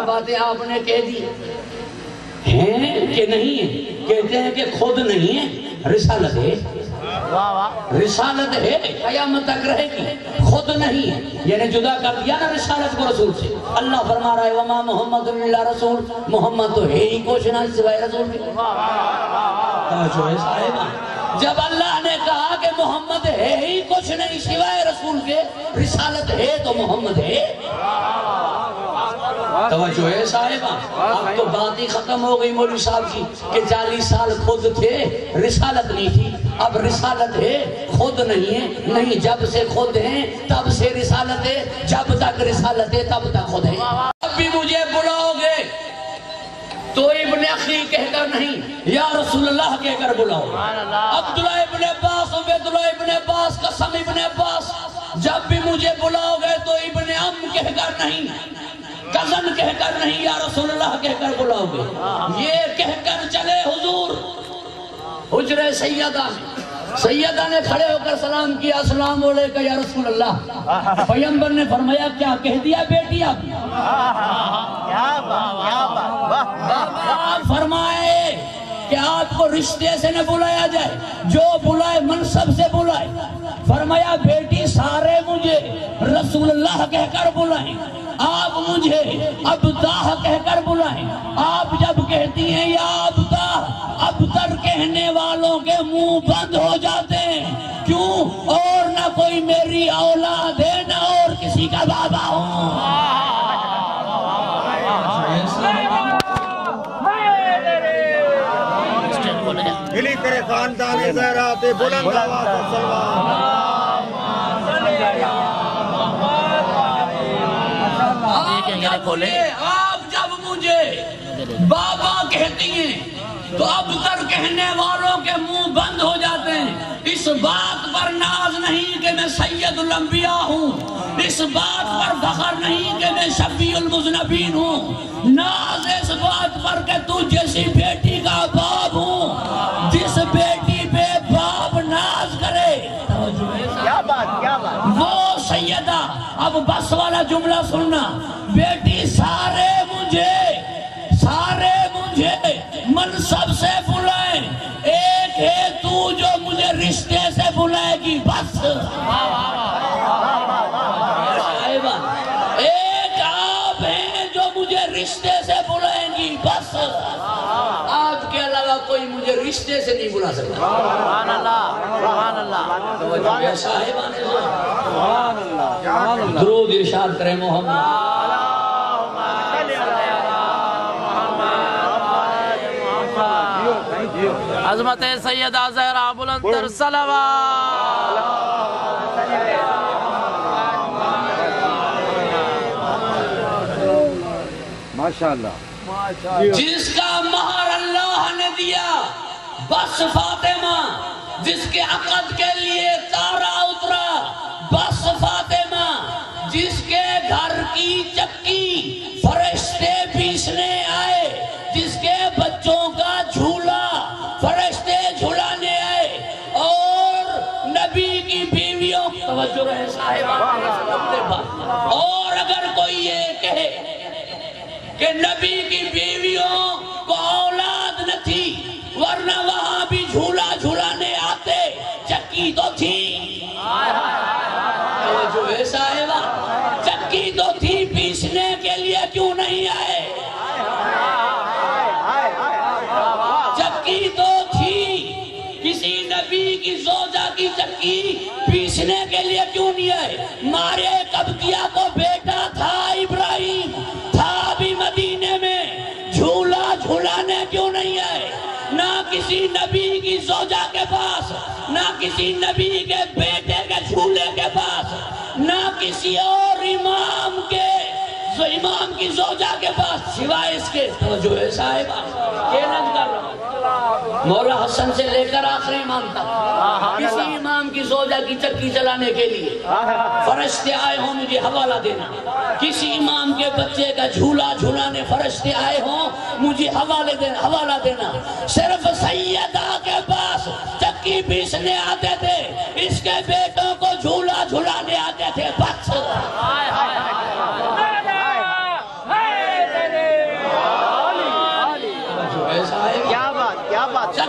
باتیں آپ نے کہہ دی ہیں کہ نہیں ہیں؟ کہتے ہیں کہ خود نہیں ہے، رسالت ہے، رسالت ہے، قیامت تک رہے گی، خود نہیں ہے، یعنی جدا کر دیا نا رسالت کو رسول سے۔ اللہ فرما رہا ہے وما محمد الا رسول، محمد تو ہے ہی کچھ نہ سوائے رسول کے۔ توجہ ہے صاحبہ، جب اللہ نے کہا کہ محمد ہے ہی کچھ نہیں سوائے رسول کے، رسالت ہے تو محمد ہے۔ توجہ ہے صاحبہ، اب تو بات ہی ختم ہو گئی مولوی صاحب کی کہ 40 سال خود تھے، رسالت نہیں تھی، اب رسالت ہے خود نہیں ہے، نہیں جب سے خود ہیں تب سے رسالت ہے، جب تک رسالت ہے تب تک خود ہے۔ اب بھی مجھے بلاؤ گے تو ابن اخی کہہ کر نہیں، یا رسول اللہ کہہ کر بلاؤ۔ عبداللہ ابن عباس، عبیداللہ ابن عباس، قسم ابن عباس، جب بھی مجھے بلاؤ گے تو ابن ام کہہ کر نہیں، کزن کہہ کر نہیں، یا رسول اللہ کہہ کر بلاؤ گے۔ یہ کہہ کر چلے حضور حجرہ سیدہ نے کھڑے ہو کر سلام کیا، السلام علیکم یا رسول اللہ۔ پیغمبر نے فرمایا کیا کہہ دیا بیٹی آپ؟ آپ فرمائے کہ آپ کو رشتے سے نہ بلایا جائے، جو بلائے منصب سے بلائے۔ فرمایا بیٹی سارے مجھے رسول اللہ کہہ کر بلائیں، آپ مجھے ابتاح کہہ کر بلائیں۔ آپ جب کہتی ہیں یا ابتاح، ابتر کہنے والوں کے منہ بند ہو جاتے ہیں، کیوں؟ اور نہ کوئی میری اولاد ہے نہ اور کسی کا بابا ہوں۔ ملی کرے خاندان زہرات بلند آواز سلوات۔ آپ جب مجھے بابا کہتی ہیں تو اب تر کہنے والوں کے منہ بند ہو جاتے ہیں۔ اس بات پر ناز نہیں کہ میں سید الانبیاء ہوں، اس بات پر فخر نہیں کہ میں شفیع المذنبین ہوں، ناز اس بات پر کہ تو جیسی بیٹی کا باپ ہوں، جس بیٹی پہ باپ ناز کرے۔ کیا بات کیا بات، وہ سیدہ، اب بس والا جملہ سننا، بیٹی سارے مجھے منصب سے بلائیں، ایک ہے تو جو مجھے رشتے سے بلائے گی، بس۔ ایک آپ ہیں جو مجھے رشتے سے بلائیں گی، بس۔ آپ کے علاوہ کوئی مجھے رشتے سے نہیں بلا سکتا۔ سبحان اللہ سبحان اللہ سبحان اللہ۔ درود ارشاد کریں محمد۔ عظمت سیدہ زہرا بلندر صلوات۔ ماشاءاللہ، جس کا مہر اللہ نے دیا بس فاطمہ، جس کے عقد کے لیے تارا اترا بس فاطمہ، جس کے گھر کی چکی فرشتے پیسنے آئے، جس کے بچوں کا جھولا فرشتے جھولانے آئے، اور نبی کی بیویوں، توجہ رہے صاحبہ، اور اگر کوئی یہ کہے کہ نبی کی بیویوں کو اولاد نہ تھی ورنہ وہاں بھی جھولا جھولانے آتے، چکی تو تھی، جو ہے صاحبہ چکی تو تھی، پیسنے کے لیے کیوں نہیں آئے؟ چکی تو تھی، کسی نبی کی زوجہ کی چکی پیسنے کے لیے کیوں نہیں آئے؟ مارے قبطیہ کو بیٹا تھا ابراہیم، تھا بھی مدینے میں، جھولا جھولانے کیوں نہیں آئے؟ نہ کسی نبی کی زوجہ کے پاس، نہ کسی نبی کے بیٹے کے جھولے کے پاس، نہ کسی اور امام کی زوجہ کے پاس، سوائے اس کے، توجہ ہے صاحبہ، چیلنج کر رہا ہوں، مولا حسن سے لے کر آخری امام تک، کسی امام کی زوجہ کی چکی چلانے کے لیے فرشتے آئے ہوں مجھے حوالہ دینا، کسی امام کے بچے کا جھولا جھولانے فرشتے آئے ہوں مجھے حوالہ دینا، صرف سیدہ کے پاس چکی پیسنے آتے تھے، اس کے بیٹوں کو جھولا جھولانے آتے تھے، بس۔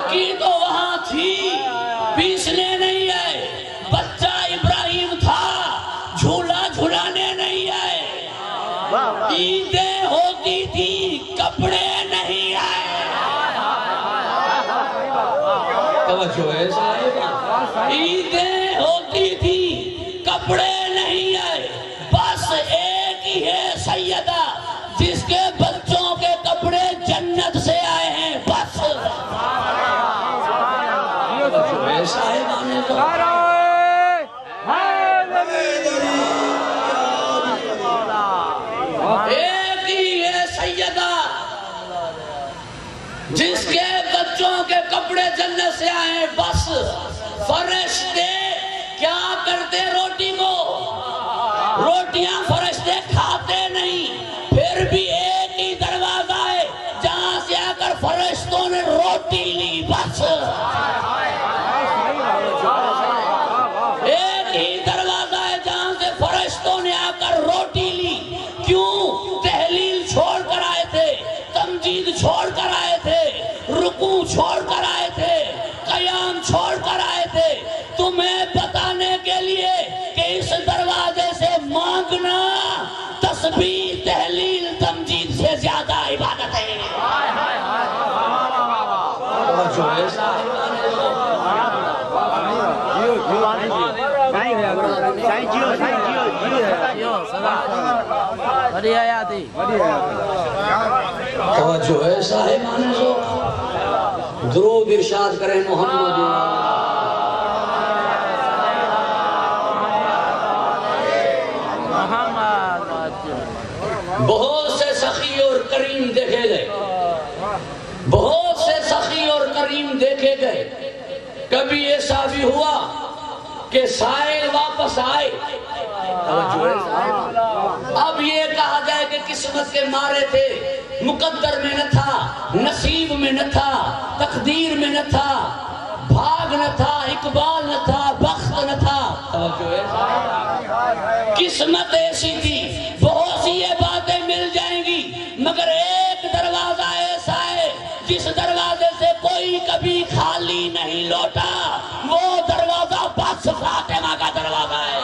چکی تو وہاں تھی پیسنے نہیں آئے، بچہ ابراہیم تھا جھولا جھولانے نہیں آئے، عیدیں ہوتی تھی کپڑے نہیں آئے۔ توجہ ہے صاحب، عیدیں ہوتی تھی کپڑے نہیں آئے، بس ایک ہی ہے سیدہ جس کے بچوں کے کپڑے جنت سے آئے ہیں، بس۔ توجہ ہے صاحب آنے تو ایک ہی ہے سیدہ جس کے بچوں کے کپڑے جنت سے آئے، بس۔ فرشتے کیا کرتے روٹی کو؟ روٹیاں فرشتے کھاتے نہیں، پھر بھی ایک ہی دروازہ ہے جہاں سے آ کر فرشتوں نے روٹی لی، بس۔ ایک ہی دروازہ ہے جہاں سے فرشتوں نے آ کر روٹی لی۔ کیوں؟ تحلیل چھوڑ کر آئے تھے، تمجید چھوڑ کر آئے تھے، رکوع چھوڑ کر آئے تھے، قیام چھوڑ کر آئے تھے، تمہیں بتانے کے لیے کہ اس دروازے سے مانگنا تسبیح تحلیل تمجید سے زیادہ عبادت ہے۔ توجہ ہے صاحبان ذوق، درود ارشاد کریں محمد۔ بہت سے سخی اور کریم دیکھے گئے، بہت سے سخی اور کریم دیکھے گئے، کبھی ایسا بھی ہوا کہ سائل واپس آئے۔ اب یہ کہا جائے کہ قسمت کے مارے تھے، مقدر میں نہ تھا، نصیب میں نہ تھا، تقدیر میں نہ تھا، بھاگ نہ تھا، اقبال نہ تھا، بخت نہ تھا، قسمت ایسی تھی۔ بہت سی یہ باتیں مل جائیں گی، مگر ایک دروازہ ایسا ہے جس دروازے سے کوئی کبھی خالی نہیں لوٹا، وہ دروازہ بس فاطمہ کا دروازہ ہے۔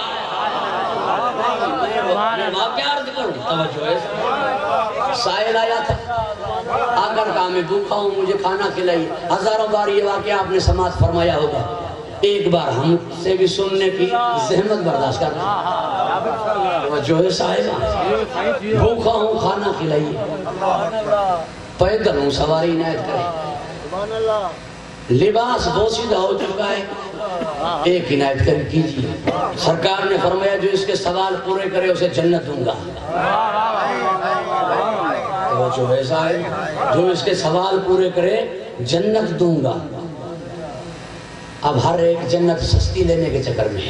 میں کیا عرض کروں؟ توجہ ہے، سائل آیا تھا، آ کر کہا میں بھوکا ہوں، مجھے کھانا کھلائی۔ ہزاروں بار یہ واقعہ آپ نے سماعت فرمایا ہوگا، ایک بار ہم سے بھی سننے کی زحمت برداشت کرنا۔ توجہ ہے صاحبہ، بھوکا ہوں کھانا کھلائیے، پیدل ہوں سواری عنایت کرے، لباس بوسیدہ ہو چکا ہے، ایک عنایت کر کیجیے۔ سرکار نے فرمایا جو اس کے سوال پورے کرے اسے جنت دوں گا۔ جو ایسا ہے جو اس کے سوال پورے کرے جنت دوں گا۔ اب ہر ایک جنت سستی لینے کے چکر میں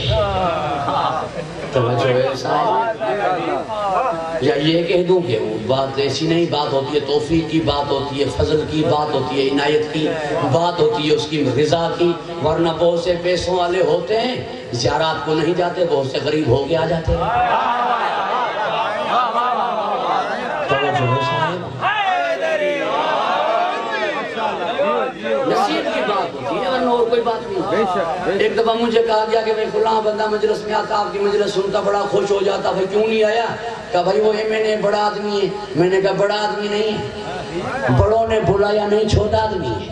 توجہ ایسا ہے، یا یہ کہہ دوں کہ بات ایسی نہیں، بات ہوتی ہے توفیق کی، بات ہوتی ہے فضل کی، بات ہوتی ہے عنایت کی، بات ہوتی ہے اس کی رضا کی۔ ورنہ بہت سے پیسوں والے ہوتے ہیں زیارات کو نہیں جاتے، بہت سے غریب ہو کے آ جاتے ہیں۔ نصیب کی بات ہوتی ہے ورنہ اور کوئی بات نہیں۔ ایک دفعہ مجھے کہا گیا کہ فلاں بندہ مجلس میں آتا، آپ کی مجلس سنتا بڑا خوش ہو جاتا، بھائی کیوں نہیں آیا؟ کہا بھائی وہ میں بڑا آدمی ہے۔ میں نے کہا بڑا آدمی نہیں، بڑوں نے بلایا نہیں، چھوٹا آدمی ہے۔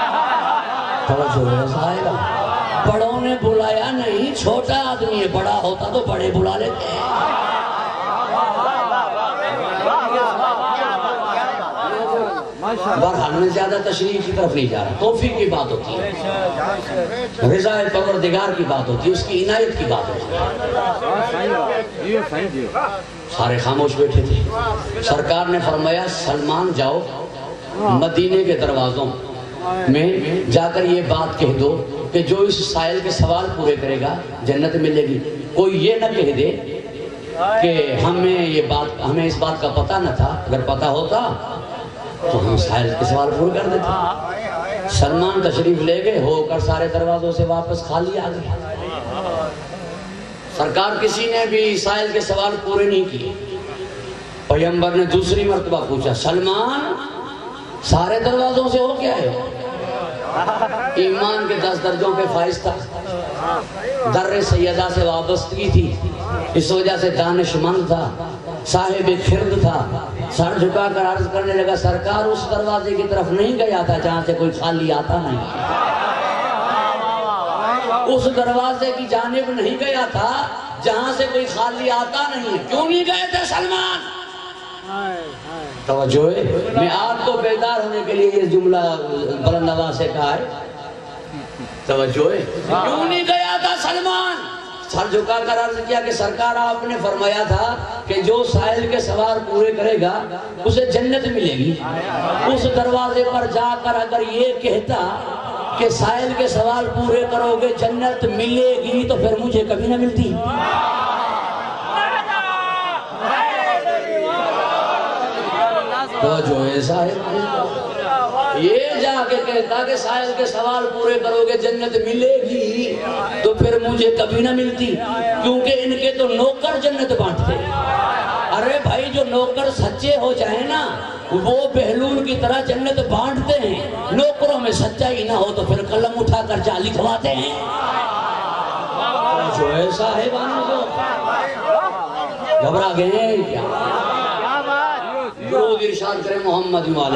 بڑوں نے بلایا نہیں، چھوٹا آدمی ہے، بڑا ہوتا تو بڑے بلا لیتے ہیں۔ بہرحال میں زیادہ تشریح کی طرف نہیں جا رہا، توفیق کی بات ہوتی ہے، رضا پروردگار کی بات ہوتی ہے، اس کی عنایت کی بات ہوتی ہے۔ سارے خاموش بیٹھے تھے، سرکار نے فرمایا سلمان جاؤ مدینے کے دروازوں میں جا کر یہ بات کہہ دو کہ جو اس سائل کے سوال پورے کرے گا جنت ملے گی۔ کوئی یہ نہ کہہ دے کہ ہمیں اس بات کا پتہ نہ تھا، اگر پتہ ہوتا تو ہم سائل کے سوال پورے کر دیتے۔ سلمان تشریف لے گئے، ہو کر سارے دروازوں سے واپس خالی آ گئے۔ سرکار کسی نے بھی سائل کے سوال پورے نہیں کیے۔ پیغمبر نے دوسری مرتبہ پوچھا سلمان سارے دروازوں سے ہو کیا ہے؟ ایمان کے 10 درجوں پہ فائز تھا، در سیدہ سے وابستگی تھی، اس وجہ سے دانش مند تھا، صاحب خرد تھا، سر جھکا کر عرض کرنے لگا سرکار اس دروازے کی طرف نہیں گیا تھا جہاں سے کوئی خالی آتا نہیں، اس دروازے کی جانب نہیں گیا تھا جہاں سے کوئی خالی آتا نہیں. کیوں نہیں گئے تھے سلمان؟ توجہ ہے، میں آپ کو بیدار ہونے کے لیے یہ جملہ بلند آواز سے کہا ہے. توجہ ہے، کیوں نہیں گیا تھا سلمان؟ سر جھکا کر عرض کیا کہ سرکار آپ نے فرمایا تھا کہ جو سائل کے سوال پورے کرے گا اسے جنت ملے گی. اس دروازے پر جا کر اگر یہ کہتا کہ سائل کے سوال پورے کرو گے جنت ملے گی تو پھر مجھے کبھی نہ ملتی. تو جو ایسا ہے یہ جا کے کہتا کہ سائل کے سوال پورے کرو گے جنت ملے گی تو پھر مجھے کبھی نہ ملتی، کیونکہ ان کے تو نوکر جنت بانٹتے. ارے بھائی جو نوکر سچے ہو جائیں نا وہ بہلول کی طرح جنت بانٹتے ہیں، نوکروں میں سچائی نہ ہو تو پھر قلم اٹھا کر جا لکھواتے ہیں. جو ایسا ہے گھبرا گئے ہیں کیا؟ درود ارشاد کرے محمد والے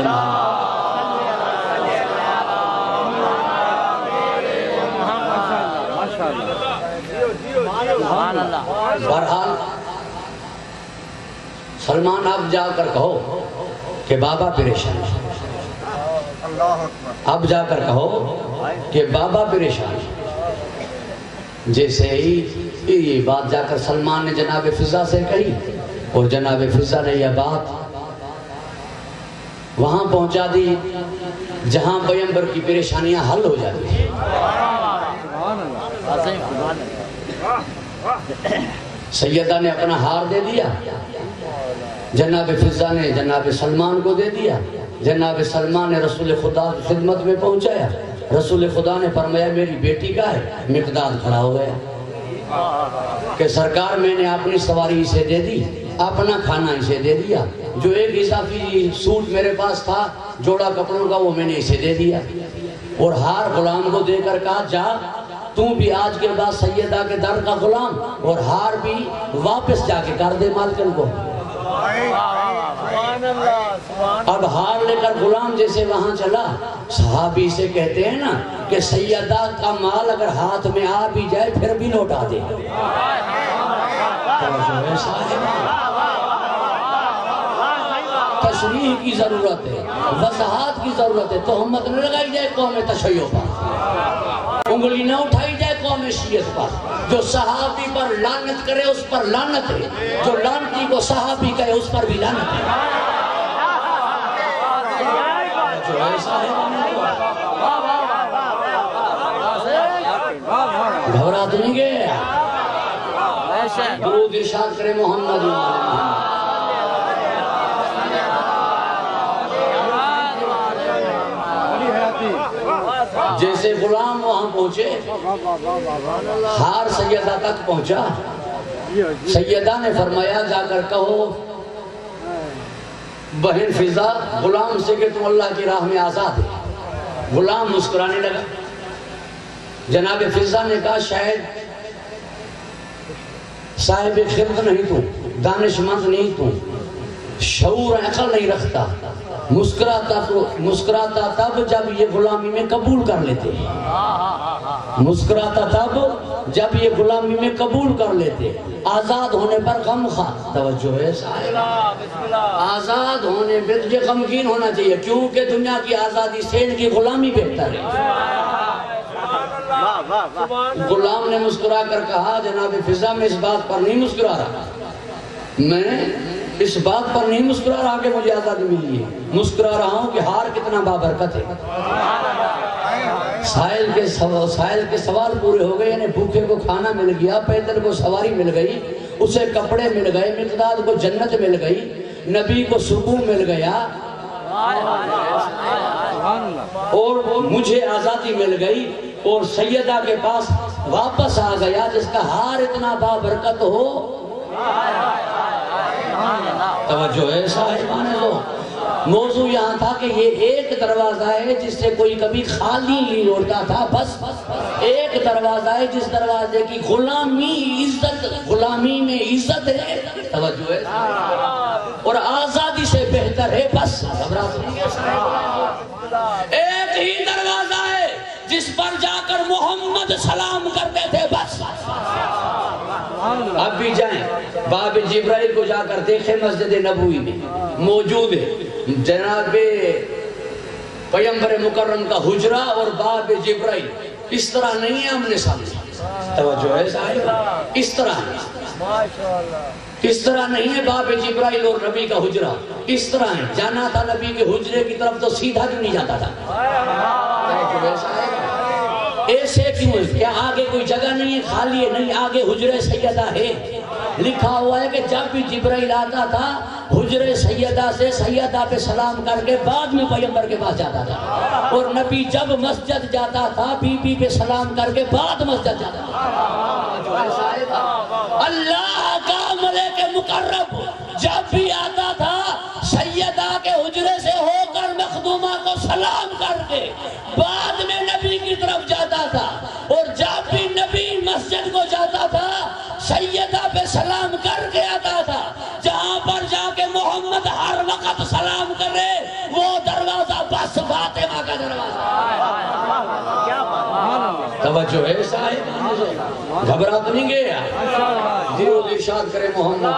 بہرحال سلمان اب جا کر کہو کہ بابا پریشان، اب جا کر کہو کہ بابا پریشان. جیسے ہی یہ بات جا کر سلمان نے جناب فضا سے کہی اور جناب فضا نے یہ بات وہاں پہنچا دی جہاں پیغمبر کی پریشانیاں حل ہو جاتی ہیں. سیدہ نے اپنا ہار دے دیا، جناب فضا نے جناب سلمان کو دے دیا، جناب سلمان نے رسول خدا کی خدمت میں پہنچایا. رسول خدا نے فرمایا میری بیٹی کا ہے. مقداد کھڑا ہو گیا کہ سرکار میں نے اپنی سواری اسے دے دی، اپنا کھانا اسے دے دیا، جو ایک اضافی سوٹ میرے پاس تھا جوڑا کپڑوں کا وہ میں نے اسے دے دیا، اور ہار غلام کو دے کر کہا جا تو بھی آج کے بعد سیدہ کے در کا غلام، اور ہار بھی واپس جا کے کر دے مالکن کو. اب ہار لے کر غلام جیسے وہاں چلا، صحابی سے کہتے ہیں نا کہ سیدہ کا مال اگر ہاتھ میں آ بھی جائے پھر بھی لوٹا دے. تشریح کی ضرورت ہے، وضاحت کی ضرورت ہے. تہمت نہ لگائی جائے قوم تشیع پر، انگلی نہ اٹھائی جائے قوم شیعت پر. جو صحابی پر لعنت کرے اس پر لعنت ہے، جو لعنتی کو صحابی کہے اس پر بھی لعنت ہے. جو ایسا ہے گھبرا تو نہیں گئے. درود ارشاد کرے محمد جیسے غلام وہاں پہنچے، ہار سیدہ تک پہنچا. سیدہ نے فرمایا جا کر کہو بہن فضا غلام سے کہ تم اللہ کی راہ میں آزاد ہے. غلام مسکرانے لگا. جناب فضا نے کہا شاید صاحب خرد نہیں تو، دانش مند نہیں تو، شعور عقل نہیں رکھتا. مسکراتا تب جب یہ غلامی میں قبول کر لیتے، مسکراتا تب جب یہ غلامی میں قبول کر لیتے. آزاد ہونے پر غم خواہ. توجہ ہے آزاد ہونے پر تجھے غمگین ہونا چاہیے، کیونکہ دنیا کی آزادی سے ان کی غلامی بہتر ہے. غلام نے مسکرا کر کہا جناب فضا میں اس بات پر نہیں مسکرا رہا، میں اس بات پر نہیں مسکرا رہا کہ مجھے آزادی ملی ہے، مسکرا رہا ہوں کہ ہار کتنا بابرکت ہے. سائل کے سوال پورے ہو گئے، یعنی بھوکے کو کھانا مل گیا، پیدل کو سواری مل گئی، اسے کپڑے مل گئے، مقداد کو جنت مل گئی، نبی کو سکون مل گیا، اور مجھے آزادی مل گئی، اور سیدہ کے پاس واپس آ گیا جس کا ہار اتنا بابرکت ہو. توجہ ہے صاحبان لوگ. موضوع یہاں تھا کہ یہ ایک دروازہ ہے جس سے کوئی کبھی خالی نہیں لوٹتا تھا، بس ایک دروازہ ہے جس دروازے کی غلامی میں عزت ہے، توجہ ہے، اور آزادی سے بہتر ہے، بس ایک ہی دروازہ ہے جس پر جا کر محمد سلام کرتے تھے، بس اب بھی جائیں باب جبرائیل کو جا کر دیکھیں، مسجد نبوی میں موجود ہے جناب پیغمبر مکرم کا حجرہ اور باب جبرائیل، اس طرح نہیں ہے ہم نے سامنے، توجہ ہے صاحب، اس طرح ہے، اس طرح نہیں ہے باب جبرائیل اور نبی کا حجرہ، اس طرح ہے، جانا تھا نبی کے حجرے کی طرف تو سیدھا کیوں نہیں جاتا تھا؟ ایسے کیوں ہے؟ کیا آگے کوئی جگہ نہیں ہے، خالی ہے؟ نہیں، آگے حجرے سیدہ ہے، لکھا ہوا ہے کہ جب بھی جبرائیل آتا تھا حجرے سیدہ سے سیدہ پہ سلام کر کے بعد میں پیغمبر کے پاس جاتا تھا، اور نبی جب مسجد جاتا تھا بی بی پہ سلام کر کے بعد مسجد جاتا تھا۔ اللہ کا ملک مقرب جب بھی آتا تھا سیدہ کے حجرے سے ہو کر مخدومہ کو سلام کر کے بعد میں نبی کی طرف جاتا تھا، اور جب بھی نبی مسجد کو جاتا تھا سیدہ پہ سلام کر کے آتا تھا، جہاں پر جا کے محمد ہر وقت سلام کرے وہ دروازہ بس فاطمہ کا دروازہ۔ توجہ ہے صاحب، گھبرا تو نہیں گیا؟ درود ارشاد کرے محمد،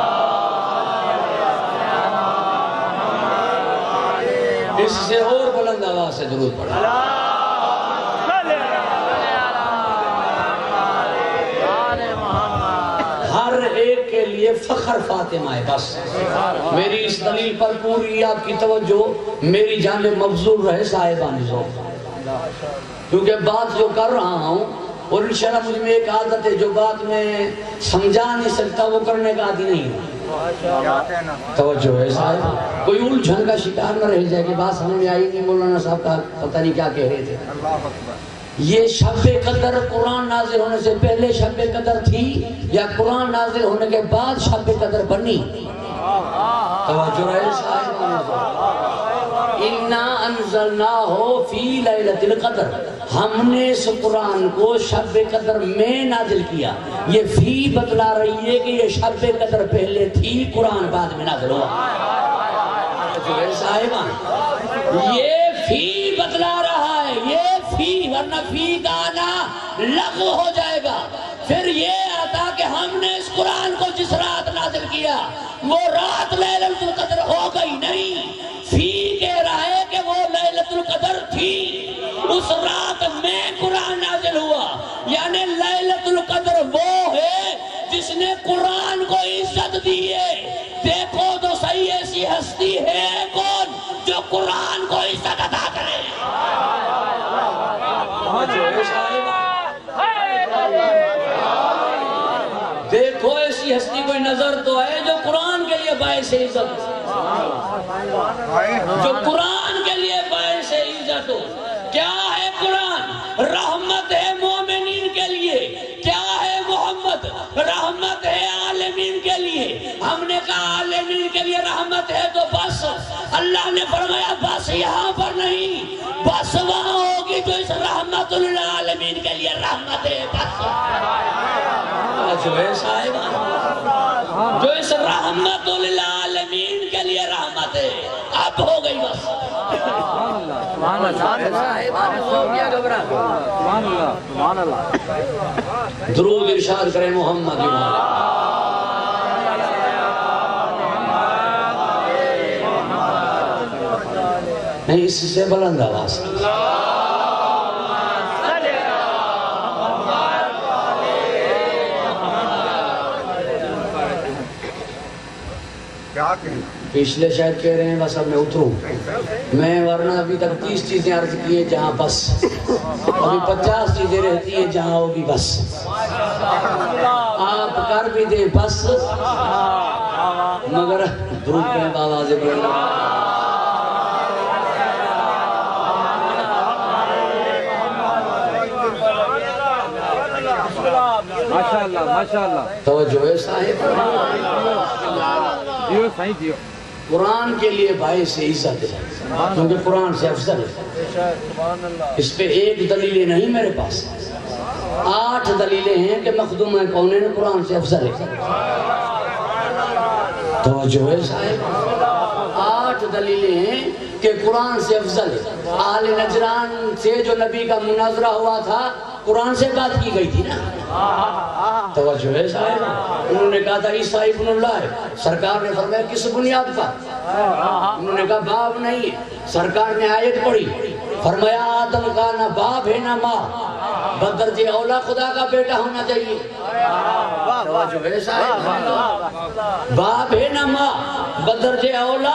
اس سے اور بلند آواز سے درود پڑھا۔ ہر ایک کے لیے فخر فاطمہ ہے، بس میری اس دلیل پر پوری آپ کی توجہ میری جانب مبذول رہے صاحبان ذوق، کیونکہ بات جو کر رہا ہوں اور انشاءاللہ مجھ میں ایک عادت ہے، جو بات میں سمجھا نہیں سکتا وہ کرنے کا عادی نہیں ہے، توجہ ہے صاحب، کوئی الجھن کا شکار نہ رہ جائے کہ بات سمجھ میں آئی نہیں، مولانا صاحب کا پتہ نہیں کیا کہہ رہے تھے۔ یہ شب قدر قرآن نازل ہونے سے پہلے شب قدر تھی یا قرآن نازل ہونے کے بعد شب قدر بنی؟ توجہ رہے صاحب، اِنَّا أَنزَلْنَاهُ فِي لَيْلَةِ الْقَدْرِ، ہم نے اس قرآن کو شب قدر میں نازل کیا، یہ فی بتلا رہی ہے کہ یہ شب قدر پہلے تھی، قرآن بعد میں نازل ہوا۔ صاحبان یہ فی بتلا رہا ہے، یہ فی، ورنہ فی کا آنا لغو ہو جائے گا، پھر یہ آتا کہ ہم نے اس قرآن کو جس رات نازل کیا وہ رات لیلۃ القدر ہو گئی، نہیں، فی کہہ رہا ہے کہ وہ لیلۃ القدر تھی، اس رات میں قرآن نازل ہوا، یعنی لیلۃ القدر وہ ہے جس نے قرآن کو عزت دی ہے۔ دیکھو تو صحیح ایسی ہستی ہے کون جو قرآن کو عزت عطا کرے؟ دیکھو ایسی ہستی کوئی نظر تو ہے جو قرآن کے لیے باعث عزت، جو قرآن کے لیے باعث عزت ہو۔ کیا ہے قرآن؟ رحمت ہے مومنین کے لیے۔ کیا ہے محمد؟ رحمت ہے عالمین کے لیے۔ ہم نے کہا عالمین کے لیے رحمت ہے تو بس، اللہ نے فرمایا بس یہاں پر نہیں، بس وہاں ہوگی جو اس رحمت للعالمین کے لیے رحمت ہے، بس جو ہے صاحبان، جو اس رحمت للعالمین کے لیے رحمت ہے، اب ہو گئی بس۔ درود ارشاد کریں محمد، نہیں اس سے بلند آواز، پچھلے شاید کہہ رہے ہیں بس اب میں اتروں، میں ورنہ ابھی تک 30 چیزیں عرض کی ہیں جہاں بس، ابھی 50 چیزیں رہتی ہیں جہاں ہوگی بس، آپ کر بھی دیں بس، مگر درود پہ آواز بلند۔ ماشاءاللہ ماشاءاللہ، توجہ ہے صاحب، جیو سائیں جیو، قرآن کے لیے باعث سے عزت ہے کیونکہ قرآن سے افضل ہے. اس پہ ایک دلیلیں نہیں میرے پاس، 8 دلیلیں ہیں کہ مخدوم کونین قرآن سے افضل ہے. توجہ ہے صاحب، 8 دلیلیں ہیں کہ قرآن سے افضل ہے. اہل نجران سے جو نبی کا مناظرہ ہوا تھا قرآن سے بات کی گئی تھی نا. توجہ ہے صاحب، انہوں نے کہا تھا عیسیٰ ابن اللہ ہے، سرکار نے فرمایا کس بنیاد پر؟ انہوں نے کہا باپ نہیں ہے. سرکار نے آیت پڑھی، فرمایا آدم کا نہ باپ ہے نہ ماں، بدرجہ اولا خدا کا بیٹا ہونا چاہیے. توجہ ہے صاحب، باپ ہے نہ ماں، بدرجہ اولا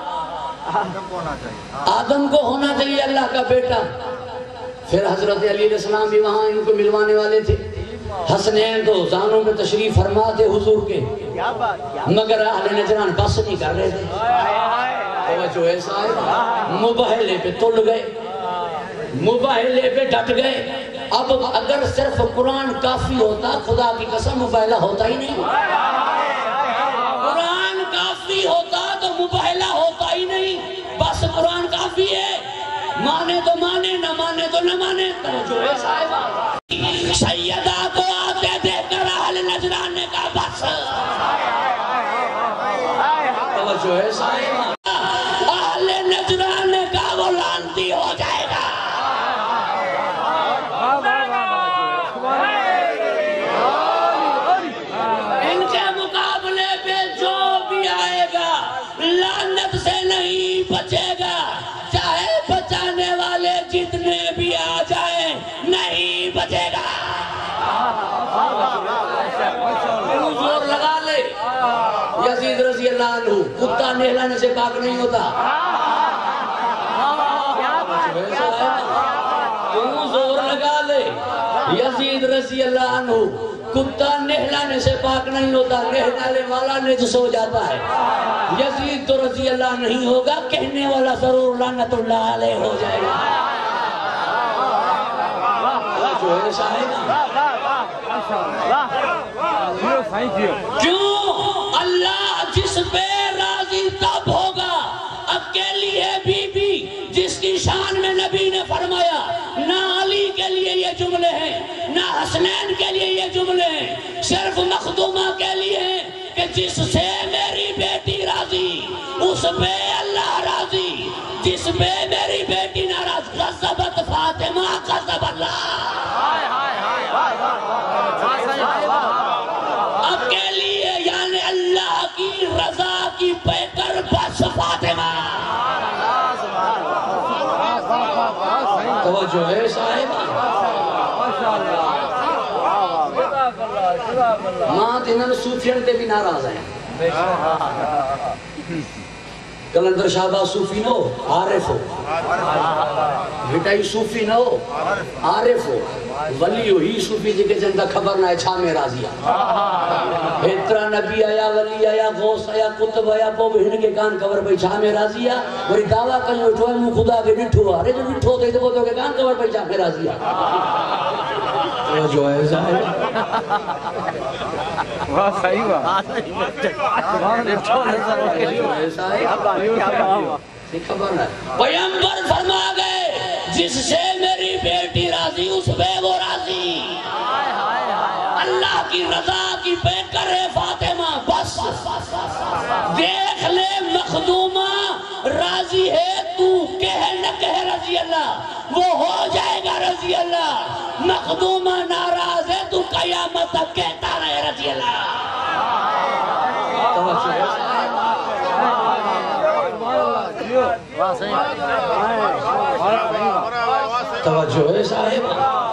آدم کو ہونا چاہیے اللہ کا بیٹا. پھر حضرت علی علیہ السلام بھی وہاں ان کو ملوانے والے تھے. حسنین تو زانوں میں تشریف فرما تھے حضور کے، مگر اہل نجران بس نہیں کر رہے تھے. توجہ ہے صاحب، مباہلے پہ تل گئے، مباہلے پہ ڈٹ گئے. اب اگر صرف قرآن کافی ہوتا، خدا کی قسم مباہلہ ہوتا ہی نہیں. قرآن کافی ہوتا تو مباہلہ ہوتا ہی نہیں. بس قرآن کافی ہے، مانے تو مانے، نہ مانے تو نہ مانے. توجہ ہے صاحب، سیدہ کو آتے دیکھ کر اہل نجران نے کہا بس. توجہ ہے صاحب، اہل نجران نے کہا وہ لعنتی ہو جائے گا. ان کے مقابلے پہ جو بھی آئے گا لعنت سے نہیں بچے گا، چاہے بچانے والے جتنے بھی آ جائیں نہیں بچے گا. زور لگا لے، یزید رضی اللہ عنہ کتا نہلانے سے پاک نہیں ہوتا. زور لگا لے، یزید رضی اللہ عنہ کتا نہلانے سے پاک نہیں ہوتا، نہلانے والا نجس ہو جاتا ہے. یزید تو رضی اللہ نہیں ہوگا، کہنے والا ضرور لعنت اللہ علیہ ہو جائے گا. کیوں؟ اللہ جس پہ راضی تب ہوگا. اکیلی ہے بی بی جس کی شان میں نبی نے فرمایا، نہ علی کے لیے یہ جملے ہیں نہ حسنین کے لیے یہ جملے ہیں، صرف مخدومہ کے لیے ہیں کہ جس سے میری بیٹی راضی اس پہ اللہ راضی، جس پہ میری بیٹی ناراض. غضبت فاطمہ غضب اللہ. اکیلی ہے یعنی اللہ کی رضا کی پہ کر بس فاطمہ. توجہ ہے صاحب، ماں تینن صوفیان تے بھی ناراض ہیں. کلندر شہباز صوفی نہ ہو، عارف ہو. بھٹائی صوفی نہ ہو، عارف ہو. ولی ہوئی صوفی جی کے جندہ خبر نہ ہے چھا میں راضی ہے. اترا نبی آیا، ولی آیا، غوث آیا، قطب آیا، پو بہن کے کان کور پہ چھا میں راضی ہے. وری دعویٰ کنی اٹھو ہے مو خدا کے ڈٹھو ہے. جو ڈٹھو ہوتے تو کے کان کور پہ چھا میں راضی ہے. جو ہے ظاہر واہ صحیح بات. پیغمبر فرما گئے جس سے میری بیٹی راضی اس پہ وہ راضی. اللہ کی رضا کی پہ کرے فاطمہ بس. دیکھ لے مخدومہ راضی ہے، تو کہہ نہ کہہ رضی اللہ، وہ ہو جائے گا رضی اللہ. مخدومہ ناراض ہے، تو قیامت تک کہتا رہے رضی اللہ. توجہ ہے صاحب،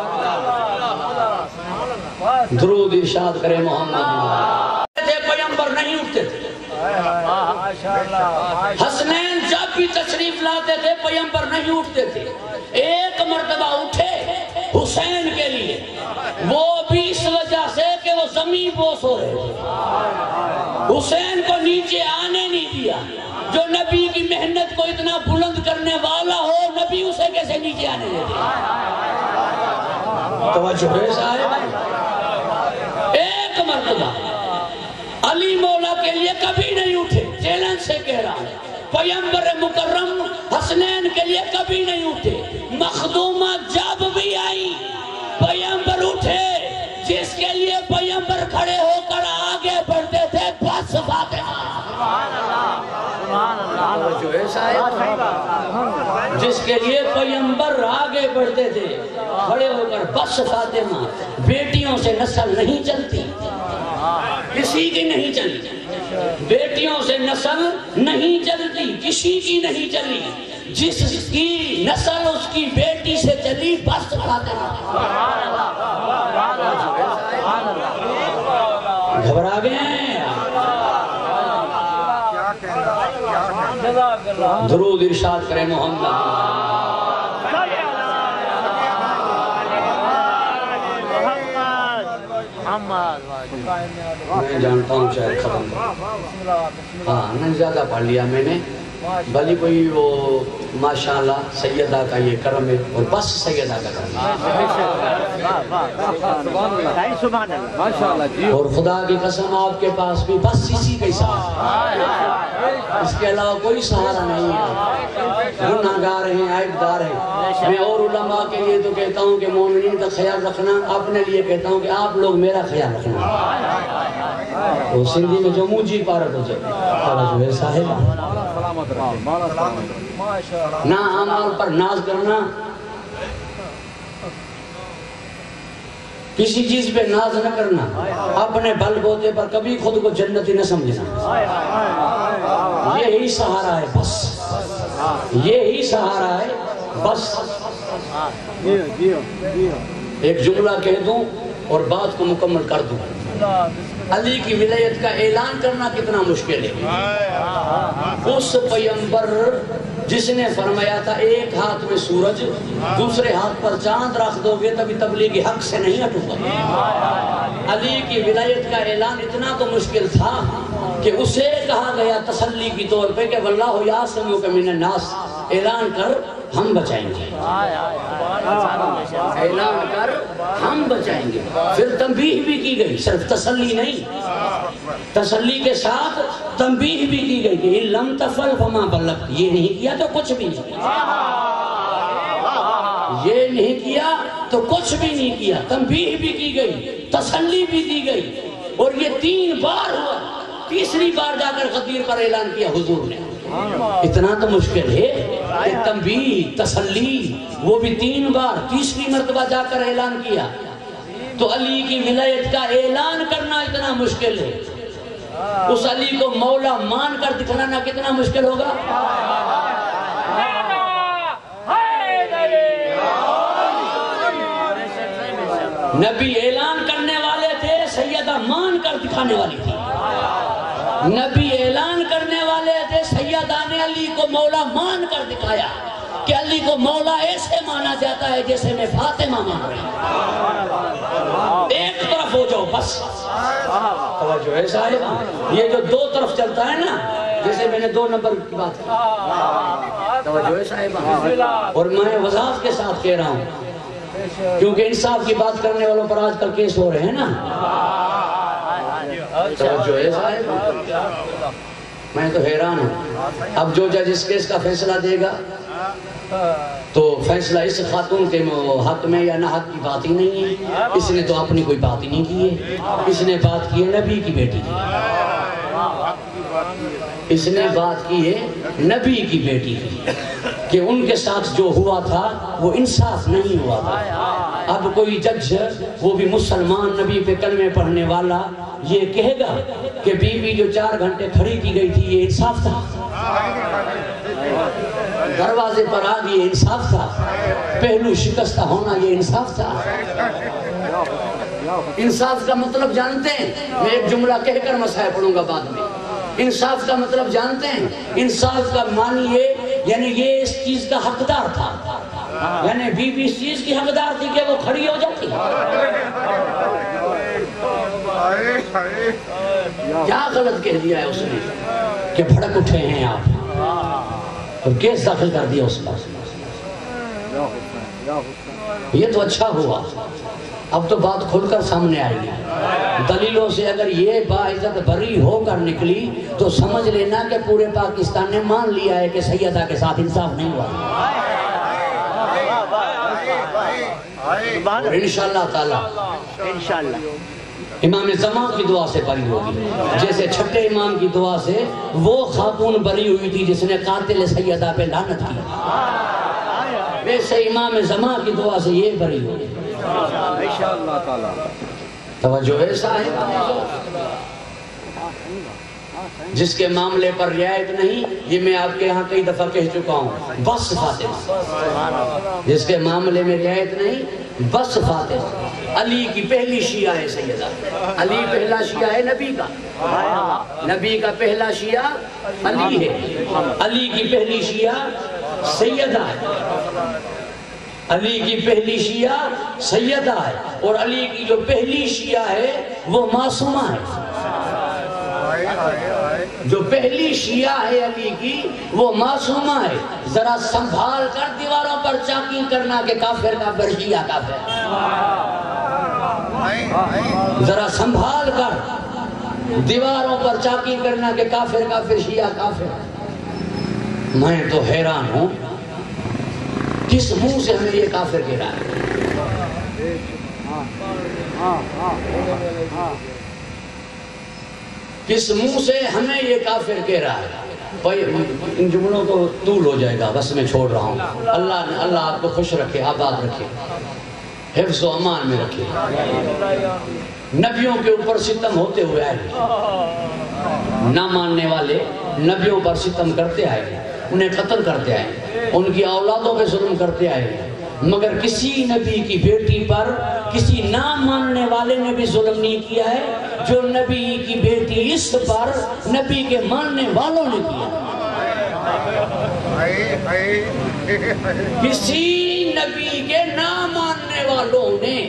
درود ارشاد کرے محمد. پیغمبر نہیں اٹھتے تھے. حسنین جب بھی تشریف لاتے تھے پیغمبر نہیں اٹھتے تھے. ایک مرتبہ اٹھے حسین کے لیے، وہ بھی اس وجہ سے کہ وہ زمین بوس ہو رہے تھے. حسین کو نیچے آنے نہیں دیا. جو نبی کی محنت کو اتنا بلند کرنے والا ہو، نبی اسے کیسے نیچے آنے دیتے. توجہ ہے صاحب. ایک مرتبہ علی مولا کے لیے کبھی نہیں اٹھے. چیلنج سے کہہ رہا ہوں پیغمبر مکرم حسنین کے لیے کبھی نہیں اٹھے. مخدومہ جب بھی آئی پیغمبر اٹھے. جس کے لیے پیغمبر کھڑے ہو کر آگے بڑھتے تھے بس فاطمہ. جس کے لیے پیغمبر آگے بڑھتے تھے کھڑے ہو کر بس فاطمہ. بیٹیوں سے نسل نہیں چلتی, کسی کی نہیں چلتی. بیٹیوں سے نسل نہیں چلتی, کسی کی نہیں چلی. جس کی نسل اس کی بیٹی سے چلی بس فاطمہ. گھبرا گئے ہیں. درود ارشاد کرے محمد. میں جانتا ہوں شاید ختم, ہاں نہیں زیادہ پڑھ لیا میں نے, بھلی کوئی وہ ماشاءاللہ سیدہ کا یہ کرم ہے اور بس سیدہ کا کرم ہے. اور خدا کی قسم آپ کے پاس بھی بس اسی کا سہارا, اس کے علاوہ کوئی سہارا نہیں ہے. گناہگار ہیں, عیبدار ہیں. میں اور علماء کے لیے تو کہتا ہوں کہ مومنین کا خیال رکھنا, اپنے لیے کہتا ہوں کہ آپ لوگ میرا خیال رکھنا. تو سندھی میں جو موجی پارت ہو جائے توجہ ہے صاحب. نہ اعمال پر ناز کرنا, کسی چیز پہ ناز نہ کرنا, اپنے بل بوتے پر کبھی خود کو جنتی نہ سمجھنا. یہی سہارا ہے بس, یہی سہارا ہے بس. ایک جملہ کہہ دوں اور بات کو مکمل کر دوں. علی کی ولایت کا اعلان کرنا کتنا مشکل ہے. اس پیغمبر جس نے فرمایا تھا ایک ہاتھ میں سورج دوسرے ہاتھ پر چاند رکھ دو گے تبھی تبلیغ حق سے نہیں ہٹوں گا. علی کی ولایت کا اعلان اتنا تو مشکل تھا کہ اسے کہا گیا تسلی کی طور پہ کہ واللہ یعصمک من الناس, اعلان کر ہم بچائیں گے, اعلان کر ہم بچائیں گے. پھر تنبیہ بھی کی گئی, صرف تسلی نہیں, تسلی کے ساتھ تنبیہ بھی کی گئی کہ لم تفعل فما بلغت, یہ نہیں کیا تو کچھ بھی نہیں کیا, یہ نہیں کیا تو کچھ بھی نہیں کیا. تنبیہ بھی کی گئی, تسلی بھی دی گئی, اور یہ 3 بار ہوا. تیسری بار جا کر غدیر پر اعلان کیا حضور نے. اتنا تو مشکل ہے کہ تنبیہ تسلی وہ بھی 3 بار, تیسری مرتبہ جا کر اعلان کیا. تو علی کی ولایت کا اعلان کرنا اتنا مشکل ہے, اس علی کو مولا مان کر دکھلانا کتنا مشکل ہوگا. نبی اعلان کرنے والے تھے, سیدہ مان کر دکھانے والی تھی. نبی اعلان کرنے والے تھے, سیدہ نے علی کو مولا مان کر دکھایا کہ علی کو مولا ایسے مانا جاتا ہے جیسے میں فاطمہ مان رہی ہوں. ایک طرف ہو جاؤ بس. توجہ ہے صاحب, یہ جو 2 طرف چلتا ہے نا, جیسے میں نے 2 نمبر کی بات کی, توجہ ہے صاحب. اور میں وضاحت کے ساتھ کہہ رہا ہوں کیونکہ انصاف کی بات کرنے والوں پر آج کل کیس ہو رہے ہیں نا. توجہ ہے صاحب, میں تو حیران ہوں. اب جو جج اس کیس کا فیصلہ دے گا تو فیصلہ اس خاتون کے حق میں یا نہ حق کی بات ہی نہیں ہے. اس نے تو اپنی کوئی بات ہی نہیں کی ہے, اس نے بات کی ہے نبی کی بیٹی کی, اس نے بات کی ہے نبی کی بیٹی کی کہ ان کے ساتھ جو ہوا تھا وہ انصاف نہیں ہوا تھا. اب کوئی جج وہ بھی مسلمان نبی پہ کلمے پڑھنے والا یہ کہے گا کہ بیوی جو 4 گھنٹے کھڑی کی گئی تھی یہ انصاف تھا, دروازے پر آ گئی انصاف تھا, پہلو شکستہ ہونا یہ انصاف تھا. انصاف کا مطلب جانتے ہیں, میں ایک جملہ کہہ کر مسائل پڑھوں گا بعد میں. انصاف کا مطلب جانتے ہیں, انصاف کا معنی یہ یعنی یہ اس چیز کا حقدار تھا, یعنی بیوی اس چیز کی حقدار تھی کہ وہ کھڑی ہو جاتی. کیا غلط کہہ دیا ہے اس نے کہ بھڑک اٹھے ہیں آپ اور کیس داخل کر دیا اس پر. یہ تو اچھا ہوا اب تو بات کھل کر سامنے آئے گی. دلیلوں سے اگر یہ باعزت بری ہو کر نکلی تو سمجھ لینا کہ پورے پاکستان نے مان لیا ہے کہ سیدہ کے ساتھ انصاف نہیں ہوا. انشاءاللہ تعالی امام زمان کی دعا سے بری ہوگی، جیسے چھٹے امام کی دعا سے وہ خاتون بری ہوئی تھی جس نے قاتل سیدہ پہ لعنت کی، ویسے امام زمان کی دعا سے یہ بری ہوگی. انشاءاللہ تعالی توجہ ایسا ہے جس کے معاملے پر رعایت نہیں، یہ میں آپ کے یہاں کئی دفعہ کہہ چکا ہوں، بس فاطمہ. جس کے معاملے میں رعایت نہیں، بس فاطمہ. علی کی پہلی شیعہ ہے سیدہ. علی پہلا شیعہ ہے نبی کا، نبی کا پہلا شیعہ علی ہے. علی کی پہلی شیعہ سیدہ ہے، علی کی پہلی شیعہ سیدہ ہے، اور علی کی جو پہلی شیعہ ہے وہ معصومہ ہے. جو پہلی شیعہ ہے علی کی وہ معصومہ ہے. ذرا سنبھال کر دیواروں پر چاکی کرنا کہ کافر کافر شیعہ کافر. ذرا سنبھال کر دیواروں پر چاکی کرنا کہ کافر کافر شیعہ کافر. میں تو حیران ہوں کس منہ سے ہمیں یہ کافر کہہ رہا ہے. کس منہ سے ہمیں یہ کافر کہہ رہا ہے. ان جملوں کو طول ہو جائے گا، بس میں چھوڑ رہا ہوں. اللہ آپ کو خوش رکھے، آباد رکھے، حفظ و امان میں رکھے. نبیوں کے اوپر ستم ہوتے ہوئے آئے، نہ ماننے والے نبیوں پر ستم کرتے آئے، انہیں قتل کرتے آئے، ان کی اولادوں پہ ظلم کرتے آئے، مگر کسی نبی کی بیٹی پر کسی نہ ماننے والے نے بھی ظلم نہیں کیا ہے جو نبی کی بیٹی اس پر نبی کے ماننے والوں نے کیا. کسی نبی کے نہ ماننے والوں نے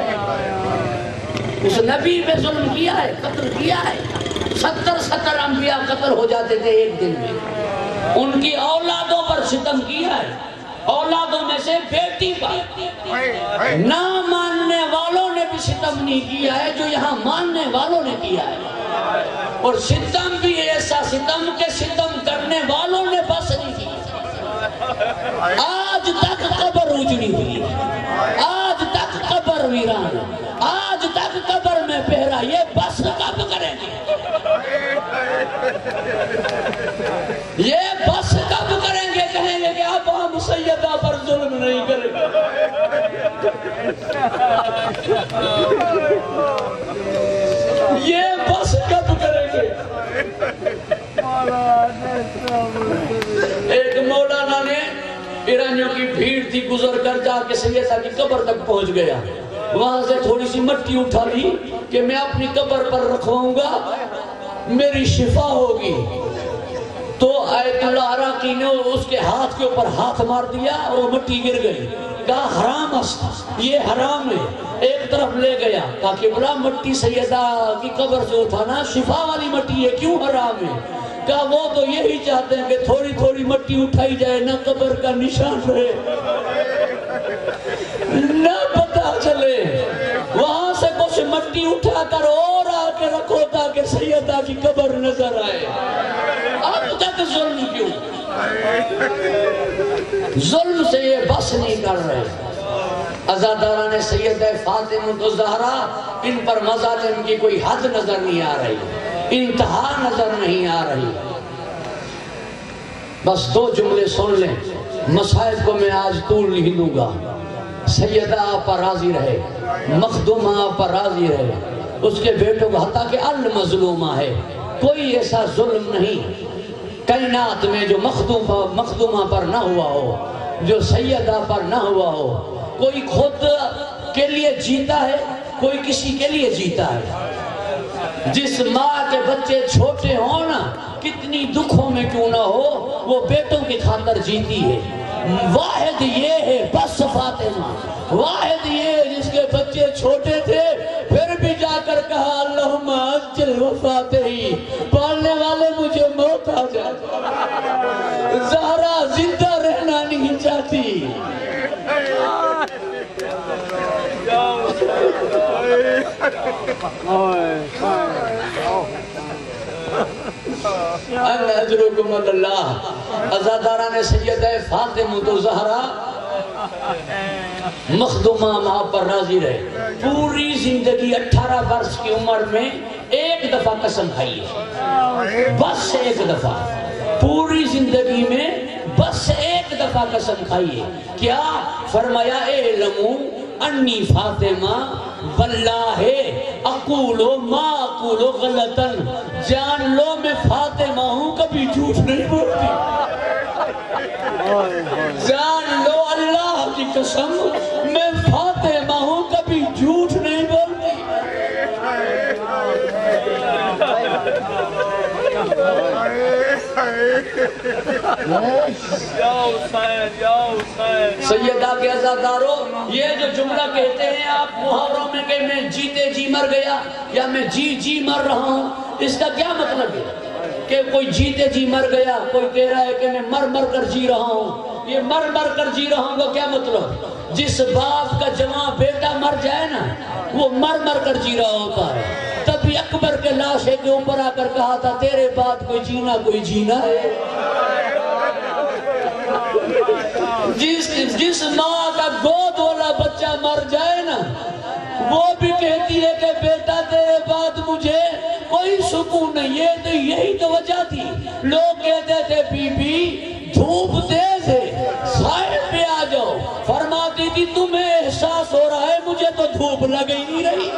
اس نبی پہ ظلم کیا ہے، قتل کیا ہے. 70 انبیاء قتل ہو جاتے تھے ایک دن میں. ان کی اولادوں پر ستم کیا ہے، اولادوں میں سے بیٹی پر. نہ ماننے والوں نے بھی ستم نہیں کیا ہے جو یہاں ماننے والوں نے کیا ہے. اور ستم بھی ایسا ستم کہ ستم کرنے والوں نے بس نہیں کیا. آج تک قبر اجڑی ہوئی، آج تک قبر ویران، آج تک قبر میں پہرا. یہ بس کب کریں گے؟ یہ بس کب کریں گے؟ کہیں گے کہ اب ہم سیدہ پر ظلم نہیں کریں گے. یہ بس کب کریں گے؟ ایک مولانا نے ایرانیوں کی بھیڑ تھی، گزر کر جا کے سیدہ کی قبر تک پہنچ گیا. وہاں سے تھوڑی سی مٹی اٹھا لی کہ میں اپنی قبر پر رکھواؤں گا، میری شفا ہوگی. تو آیت اللہ عراقی نے اس کے ہاتھ کے اوپر ہاتھ مار دیا اور وہ مٹی گر گئی. کہا حرام است، یہ حرام ہے. ایک طرف لے گیا، کہا کہ بلا مٹی سیدہ کی قبر سے اٹھانا شفا والی مٹی ہے، کیوں حرام ہے؟ کہا وہ تو یہی چاہتے ہیں کہ تھوڑی تھوڑی مٹی اٹھائی جائے، نہ قبر کا نشان رہے، نہ پتہ چلے. وہاں سے کچھ مٹی اٹھا کر اور آ کے رکھو تاکہ سیدہ کی قبر نظر آئے. اب تک ظلم کیوں؟ ظلم سے یہ بس نہیں کر رہے. عزاداران سیدہ فاطمہ الزہرا، ان پر مظالم کی کوئی حد نظر نہیں آ رہی، انتہا نظر نہیں آ رہی. بس 2 جملے سن لیں، مسائل کو میں آج طول نہیں دوں گا. سیدہ آپ پر راضی رہے، مخدومہ آپ پر راضی رہے، اس کے بیٹوں کو، حتیٰ کہ المظلومہ ہے، کوئی ایسا ظلم نہیں کائنات میں جو مخدومہ پر نہ ہوا ہو، جو سیدہ پر نہ ہوا ہو. کوئی خود کے لیے جیتا ہے، کوئی کسی کے لیے جیتا ہے. جس ماں کے بچے چھوٹے ہوں نا، کتنی دکھوں میں کیوں نہ ہو، وہ بیٹوں کی خاطر جیتی ہے. واحد یہ ہے بس فاطمہ، واحد یہ ہے جس کے بچے چھوٹے تھے پھر بھی جا کر کہا اللہم عجل وفاتہی، پالنے والے مجھے موت آ جائے. زہرا زندہ رہنا نہیں چاہتی. اجرکم اللہ. عزاداران سیدہ فاطمہ الزہرا مخدومہ ماں پر راضی رہے. پوری زندگی 18 برس کی عمر میں ایک دفعہ قسم کھائی ہے، بس ایک دفعہ. پوری زندگی میں بس ایک دفعہ قسم کھائی ہے. کیا فرمایا؟ اعلموا انی فاطمہ واللہ اقولو ما اقولو غلطا. جان لو میں فاطمہ ہوں، کبھی جھوٹ نہیں بولتی. جان لو اللہ کی قسم میں فاطمہ ہوں، کبھی جھوٹ نہیں بولتی. سیدہ کے عزادارو، یہ جو جملہ کہتے ہیں آپ محرم میں کہ میں جیتے جی مر گیا یا میں جی مر رہا ہوں، اس کا کیا مطلب ہے؟ کہ کوئی جیتے جی مر گیا، کوئی کہہ رہا ہے کہ میں مر کر جی رہا ہوں. یہ مر کر جی رہا ہوں کا کیا مطلب؟ جس باپ کا جوان بیٹا مر جائے نا، وہ مر کر جی رہا ہوتا ہے. تب اکبر کے لاشے کے اوپر آ کر کہا تھا تیرے بعد کوئی جینا ہے. جس ماں کا گود والا بچہ مر جائے نا، وہ بھی کہتی ہے کہ بیٹا تیرے بعد مجھے کوئی سکون نہیں. یہ تو یہی تو وجہ تھی. لوگ کہتے تھے بی بی دھوپ تیز ہے، سائے پہ آ جاؤ. فرماتی تھی تمہیں احساس ہو رہا ہے، مجھے تو دھوپ لگ ہی نہیں رہی.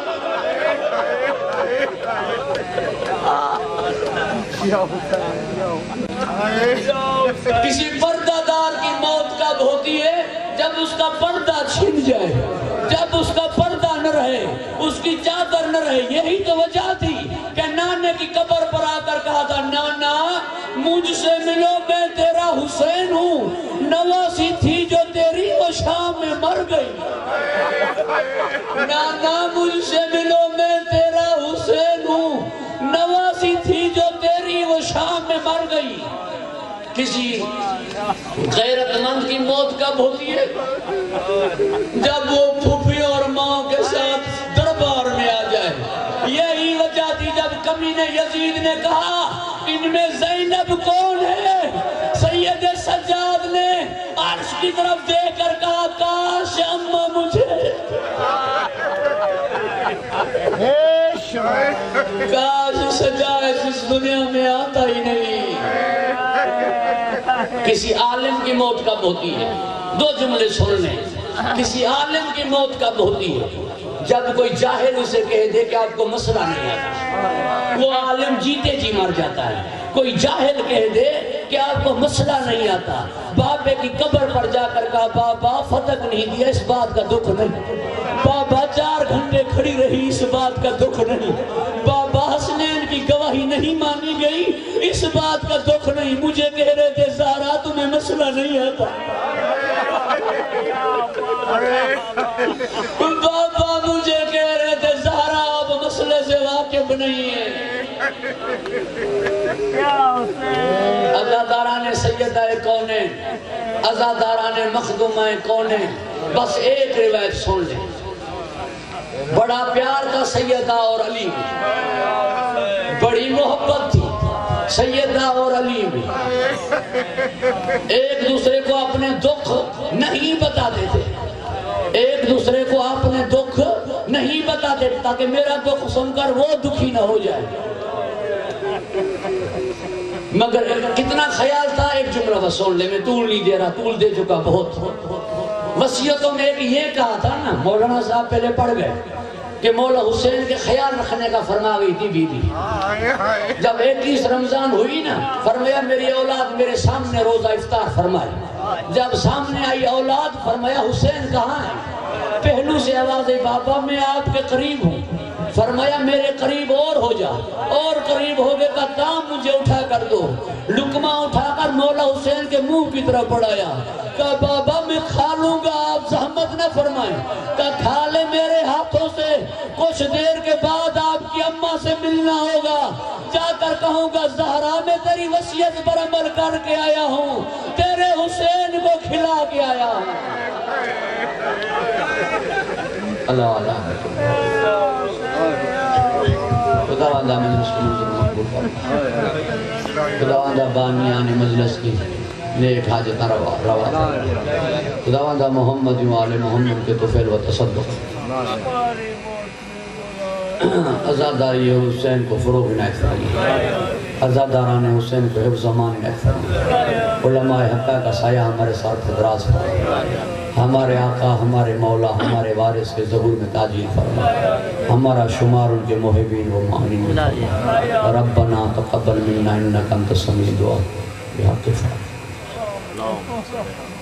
کسی پردہ دار کی موت کب ہوتی ہے؟ جب اس کا پردہ چھن جائے، جب اس کا پردہ نہ رہے، اس کی چادر نہ رہے. یہی تو وجہ تھی کہ نانے کی قبر پر آ کر کہا تھا نانا مجھ سے ملو، میں تیرا حسین ہوں. نواسی تھی جو تیری وہ شام میں مر گئی. نانا مجھ سے ملو، میں تیرا حسین ہوں. نواسی تھی جو تیری وہ شام میں مر گئی. کسی غیرت مند کی موت کب ہوتی ہے؟ جب وہ پھوپھی اور ماں کے ساتھ دربار میں آ جائے. یہی وجہ تھی جب کمینے یزید نے کہا ان میں زینب کون ہے؟ سید سجاد نے عرش کی طرف دیکھ کر کہا کاش اماں مجھے، کاش سجاد اس دنیا میں آتا ہی نہیں. کسی عالم کی موت کب ہوتی ہے؟ دو جملے سن لیں. کسی عالم کی موت کب ہوتی ہے؟ جب کوئی جاہل اسے کہہ دے کہ آپ کو مسئلہ نہیں آتا، وہ عالم جیتے جی مر جاتا ہے. کوئی جاہل کہہ دے کہ آپ کو مسئلہ نہیں آتا. بابے کی قبر پر جا کر کہا بابا فتق نہیں دیا، اس بات کا دکھ نہیں. بابا 4 گھنٹے کھڑی رہی، اس بات کا دکھ نہیں. بابا حسنین کی گواہی نہیں مانی گئی، اس بات کا دکھ نہیں. مجھے کہہ رہے تھے زہرا تمہیں مسئلہ نہیں آتا. بابا مجھے کہہ رہے تھے زہرا آپ مسئلے سے واقف نہیں ہیں. عزاداران سیدہ کونین، عزاداران مخدومہ کونین، بس ایک روایت سن لیں. بڑا پیار تھا سیدہ اور علی میں، بڑی محبت تھی سیدہ اور علی میں. ایک دوسرے کو اپنے دکھ نہیں بتاتے تھے، ایک دوسرے کو اپنے دکھ نہیں بتاتے تاکہ میرا دکھ سن کر وہ دکھی نہ ہو جائے. مگر کتنا خیال تھا، ایک جملہ بس سن لے، میں طول نہیں دے رہا، طول دے چکا بہت. وصیتوں میں ایک یہ کہا تھا نا، مولانا صاحب پہلے پڑھ گئے کہ مولا حسین کے خیال رکھنے کا فرما گئی تھی بی بی. جب 21 رمضان ہوئی نا، فرمایا میری اولاد میرے سامنے روزہ افطار فرمائے. جب سامنے آئی اولاد، فرمایا حسین کہاں ہے؟ پہلو سے آواز آئی بابا میں آپ کے قریب ہوں. فرمایا میرے قریب اور ہو جا، اور قریب ہو گئے. کا دام مجھے اٹھا کر دو. لقمہ اٹھا کر مولا حسین کے منہ کی طرف بڑھایا. کہا بابا میں کھا لوں گا، آپ زحمت نہ فرمائیں. کہا کھا لے میرے ہاتھوں سے، کچھ دیر کے بعد آپ کی اماں سے ملنا ہوگا. جا کر کہوں گا زہرا میں تیری وصیت پر عمل کر کے آیا ہوں، تیرے حسین کو کھلا کے آیا ہوں. اللہ خداوندہ مجلس کی منظر مقبول فرما خداوندہ بانیان مجلس کی نیک حاجت روا فرما خداوندہ محمد و آل محمد کے طفیل و تصدق عزاداری حسین کو فروغ عنایت فرما عزاداران حسین کو حفظ امان عنایت فرما علماء حقہ کا سایہ ہمارے ساتھ حضرات فرما ہمارے آقا ہمارے مولا ہمارے وارث کے ظہور میں تاجیل فرما ہمارا شمار ان کے محبین و معانین میں فرما ربنا تقبل منا انکا انت السمیع الدعا بحق فرما